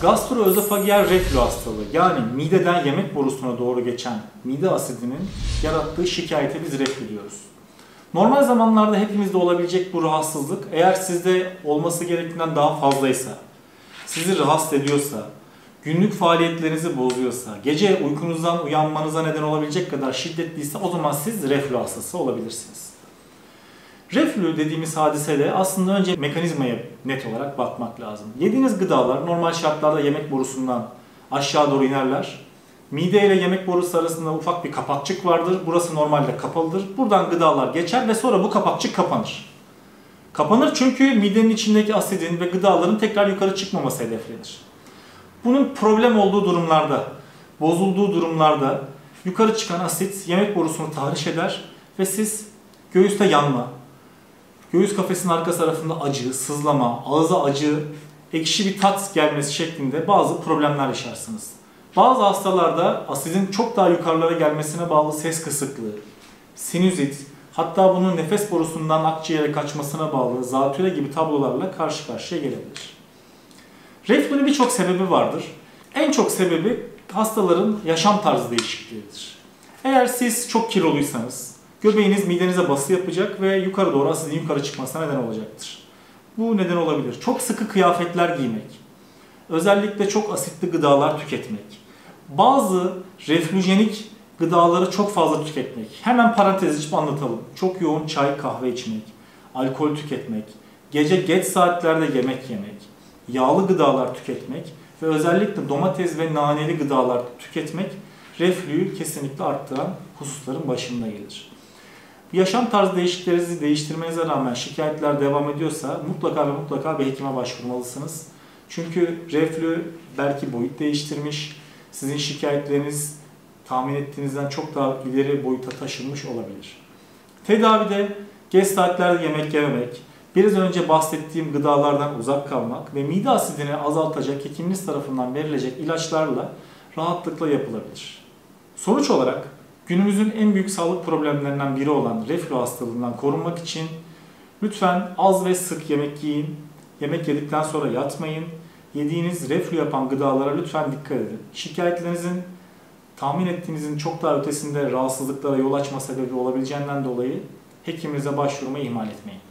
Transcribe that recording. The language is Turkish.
Gastroözofagiyal reflü hastalığı, yani mideden yemek borusuna doğru geçen mide asidinin yarattığı şikayete biz reflü diyoruz. Normal zamanlarda hepimizde olabilecek bu rahatsızlık, eğer sizde olması gerektiğinden daha fazlaysa, sizi rahatsız ediyorsa, günlük faaliyetlerinizi bozuyorsa, gece uykunuzdan uyanmanıza neden olabilecek kadar şiddetliyse o zaman siz reflü hastası olabilirsiniz. Reflü dediğimiz hadisede aslında önce mekanizmaya net olarak bakmak lazım. Yediğiniz gıdalar normal şartlarda yemek borusundan aşağı doğru inerler. Mide ile yemek borusu arasında ufak bir kapakçık vardır. Burası normalde kapalıdır. Buradan gıdalar geçer ve sonra bu kapakçık kapanır. Kapanır çünkü midenin içindeki asidin ve gıdaların tekrar yukarı çıkmaması hedeflenir. Bunun problem olduğu durumlarda, bozulduğu durumlarda yukarı çıkan asit yemek borusunu tahriş eder ve siz göğüste yanma, göğüs kafesinin arka tarafında acı, sızlama, ağza acı, ekşi bir tat gelmesi şeklinde bazı problemler yaşarsınız. Bazı hastalarda asidin çok daha yukarılara gelmesine bağlı ses kısıklığı, sinüzit, hatta bunun nefes borusundan akciğere kaçmasına bağlı zatüre gibi tablolarla karşı karşıya gelebilir. Reflünün birçok sebebi vardır. En çok sebebi hastaların yaşam tarzı değişikliğidir. Eğer siz çok kiloluysanız, göbeğiniz midenize bası yapacak ve yukarı doğru asidin yukarı çıkmasına neden olacaktır. Bu neden olabilir. Çok sıkı kıyafetler giymek, özellikle çok asitli gıdalar tüketmek, bazı reflüjenik gıdaları çok fazla tüketmek. Hemen parantez açıp anlatalım. Çok yoğun çay, kahve içmek, alkol tüketmek, gece geç saatlerde yemek yemek, yağlı gıdalar tüketmek ve özellikle domates ve naneli gıdalar tüketmek reflüyü kesinlikle arttıran hususların başında gelir. Yaşam tarzı değişikliklerinizi değiştirmenize rağmen şikayetler devam ediyorsa mutlaka ve mutlaka bir hekime başvurmalısınız. Çünkü reflü belki boyut değiştirmiş, sizin şikayetleriniz tahmin ettiğinizden çok daha ileri boyuta taşınmış olabilir. Tedavide geç saatlerde yemek yememek, biraz önce bahsettiğim gıdalardan uzak kalmak ve mide asidini azaltacak hekiminiz tarafından verilecek ilaçlarla rahatlıkla yapılabilir. Sonuç olarak günümüzün en büyük sağlık problemlerinden biri olan reflü hastalığından korunmak için lütfen az ve sık yemek yiyin, yemek yedikten sonra yatmayın, yediğiniz reflü yapan gıdalara lütfen dikkat edin. Şikayetlerinizin tahmin ettiğinizin çok daha ötesinde rahatsızlıklara yol açma sebebi olabileceğinden dolayı hekiminize başvurmayı ihmal etmeyin.